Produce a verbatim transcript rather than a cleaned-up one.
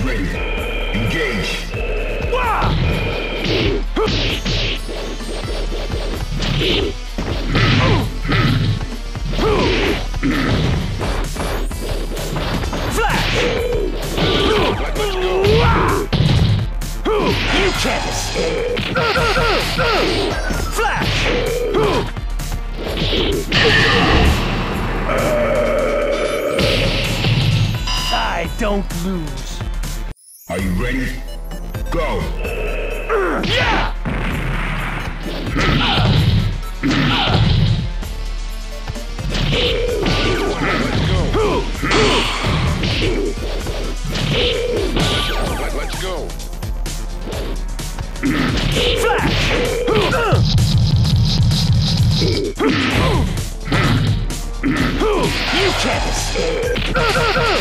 ready. Engage. Flash! You can't escape! Flash! I don't lose. Are you ready? Go! Yeah! Let's go. Flash! You can't escape!